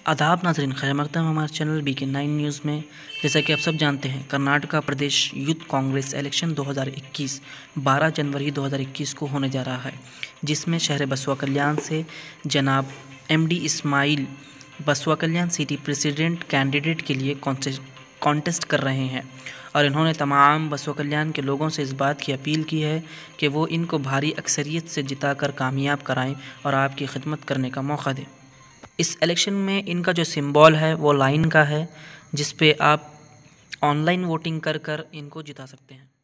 आदाब नाज़रीन, खैर मकदम हमारे चैनल BK9 न्यूज़ में। जैसा कि आप सब जानते हैं, कर्नाटका प्रदेश यूथ कांग्रेस इलेक्शन 2021 12 जनवरी 2021 को होने जा रहा है, जिसमें शहर बसवा कल्याण से जनाब MD इस्माइल बसवा कल्याण सिटी प्रेसिडेंट कैंडिडेट के लिए कॉन्टेस्ट कर रहे हैं। और इन्होंने तमाम बसवा कल्याण के लोगों से इस बात की अपील की है कि वो इनको भारी अक्सरियत से जिताकर कामयाब कराएं और आपकी खिदमत करने का मौका दें। इस इलेक्शन में इनका जो सिंबल है वो लाइन का है, जिस पे आप ऑनलाइन वोटिंग कर इनको जिता सकते हैं।